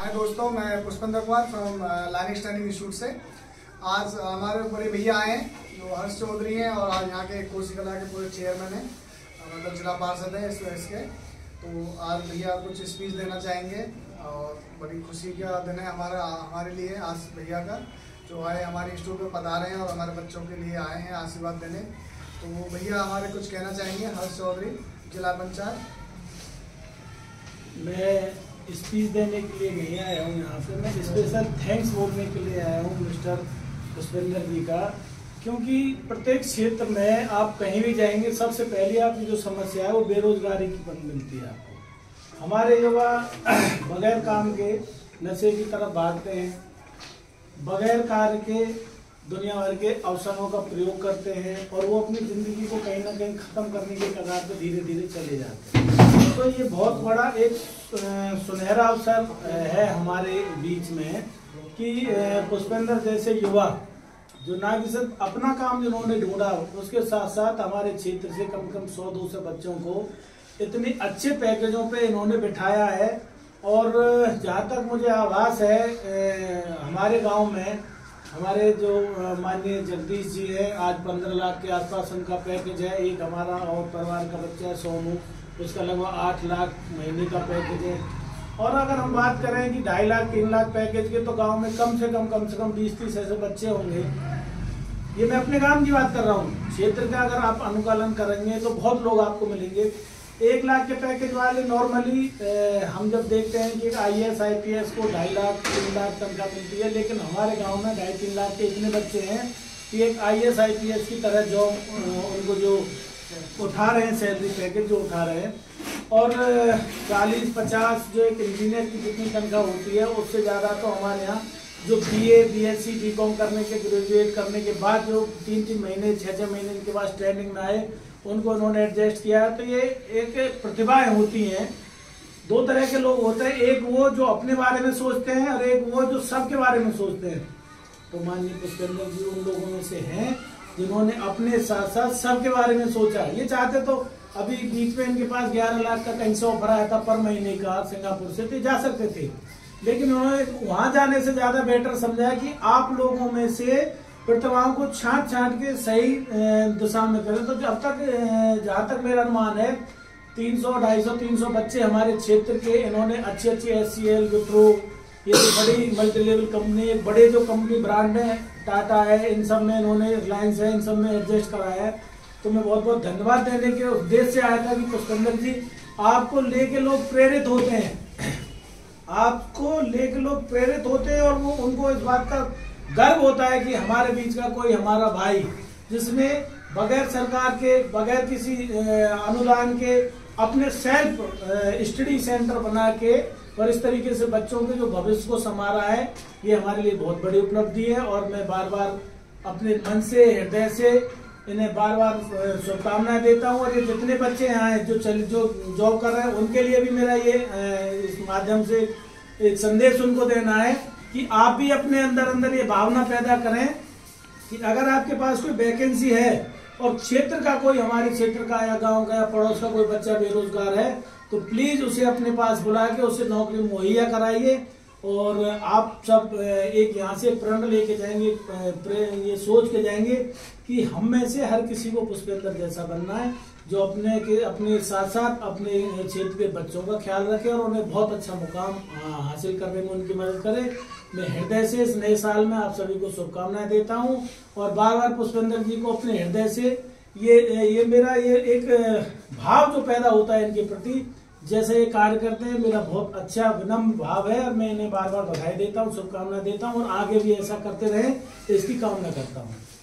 हाय दोस्तों, मैं Pushpendra Kumar from Linux training institute से। आज हमारे बड़े भैया आए हैं जो हर्ष चौधरी हैं और आज यहाँ के कोसी कला के पूरे चेयरमैन हैं, मतलब जिला पार्षद हैं इसके। तो आज भैया कुछ स्पीच देना चाहेंगे और बड़ी खुशी का दिन है हमारे लिए आज भैया का जो आए हमारे इंस्टीट्यूट में पधारे हैं और हमारे बच्चों के लिए आए हैं आशीर्वाद देने। तो वो भैया हमारे कुछ कहना चाहेंगे। हर्ष चौधरी, जिला पंचायत। मैं स्पीच देने के लिए नहीं आया हूँ यहाँ पे, मैं स्पेशल थैंक्स बोलने के लिए आया हूँ मिस्टर पुष्पेंद्र जी का, क्योंकि प्रत्येक क्षेत्र में आप कहीं भी जाएंगे सबसे पहले आपकी जो समस्या है वो बेरोजगारी की मिलती है आपको। हमारे युवा बगैर काम के नशे की तरफ भागते हैं, बगैर कार्य के दुनिया भर के अवसरों का प्रयोग करते हैं और वो अपनी ज़िंदगी को कहीं ना कहीं ख़त्म करने के कगार पर धीरे धीरे चले जाते हैं। तो ये बहुत बड़ा एक सुनहरा अवसर है हमारे बीच में कि पुष्पेंद्र जैसे युवा जो ना कि सिर्फ अपना काम जिन्होंने ढूंढा, उसके साथ साथ हमारे क्षेत्र से कम से कम 100-200 बच्चों को इतने अच्छे पैकेजों पे इन्होंने बिठाया है। और जहाँ तक मुझे आभास है, हमारे गांव में हमारे जो माननीय जगदीश जी है, आज 15 लाख के आसपास उनका पैकेज है। एक हमारा और परिवार का बच्चा है सोनू, उसका लगभग 8 लाख महीने का पैकेज है। और अगर हम बात करें कि 2.5 लाख 3 लाख पैकेज के, तो गांव में कम से कम 20-30 ऐसे बच्चे होंगे। ये मैं अपने गांव की बात कर रहा हूँ। क्षेत्र का अगर आप अनुकूलन करेंगे तो बहुत लोग आपको मिलेंगे। 1 लाख के पैकेज वाले नॉर्मली हम जब देखते हैं कि IAS IPS को 2.5 लाख 3 लाख तनख्वाह मिलती है, लेकिन हमारे गांव में 2.5-3 लाख के इतने बच्चे हैं कि एक IAS IPS की तरह जॉब उनको जो उठा रहे हैं, सैलरी पैकेज जो उठा रहे हैं। और 40-50 जो एक इंजीनियर की जितनी तनख्वाह होती है उससे ज़्यादा तो हमारे यहाँ जो BA BSc BCom करने के, ग्रेजुएट करने के बाद जो 3-3 महीने 6-6 महीने इनके पास ट्रेनिंग में आए, उनको उन्होंने एडजस्ट किया है। तो ये एक प्रतिभाएं होती हैं। 2 तरह के लोग होते हैं, एक वो जो अपने बारे में सोचते हैं और एक वो जो सबके बारे में सोचते हैं। तो माननीय पुष्पेंद्र जी उन लोगों में से हैं जिन्होंने अपने साथ साथ सबके बारे में सोचा। ये चाहते तो अभी बीच में इनके पास 11 लाख का कहीं से ऑफर आया था पर महीने का सिंगापुर से, तो जा सकते थे, लेकिन उन्होंने वहां जाने से ज्यादा बेटर समझा कि आप लोगों में से प्रतिभाओं को छांट के सही दिशा में करें। तो अब तक जहाँ तक मेरा अनुमान है 300-250-300 बच्चे हमारे क्षेत्र के इन्होंने अच्छे SCL विप्रो, ये जो बड़ी मल्टी लेवल कंपनी, बड़े जो कंपनी ब्रांड है, टाटा है, इन सब में इन्होंने, रिलायंस है, इन सब में एडजस्ट कराया है। तो मैं बहुत बहुत धन्यवाद देने के उद्देश्य से आया था कि पुष्पेंद्र जी आपको लेके लोग प्रेरित होते हैं, आपको लेके लोग प्रेरित होते हैं और वो उनको इस बात का गर्व होता है कि हमारे बीच का कोई हमारा भाई जिसने बगैर सरकार के, बगैर किसी अनुदान के अपने सेल्फ स्टडी सेंटर बना के और इस तरीके से बच्चों के जो भविष्य को संवारा है, ये हमारे लिए बहुत बड़ी उपलब्धि है। और मैं बार बार अपने मन से, हृदय से इन्हें बार बार शुभकामनाएं देता हूँ। और ये जितने बच्चे यहाँ हैं जो जॉब कर रहे हैं, उनके लिए भी मेरा ये इस माध्यम से एक संदेश उनको देना है कि आप भी अपने अंदर ये भावना पैदा करें कि अगर आपके पास कोई वैकेंसी है और क्षेत्र का कोई, हमारे क्षेत्र का या गांव का या पड़ोस का कोई बच्चा बेरोजगार है, तो प्लीज उसे अपने पास बुला के उसे नौकरी मुहैया कराइए। और आप सब एक यहाँ से प्रण लेके जाएंगे, ये सोच के जाएंगे कि हम में से हर किसी को पुष्पेंद्र जैसा बनना है, जो अपने साथ साथ अपने क्षेत्र के बच्चों का ख्याल रखे और उन्हें बहुत अच्छा मुकाम हासिल करने में उनकी मदद करे। मैं हृदय से इस नए साल में आप सभी को शुभकामनाएं देता हूं और बार बार पुष्पेंद्र जी को अपने हृदय से ये मेरा ये एक भाव जो पैदा होता है इनके प्रति, जैसे ये कार्य करते हैं, मेरा बहुत अच्छा विनम्र भाव है और मैं इन्हें बार बार बधाई देता हूँ, शुभकामनाएं देता हूँ और आगे भी ऐसा करते रहे इसकी कामना करता हूँ।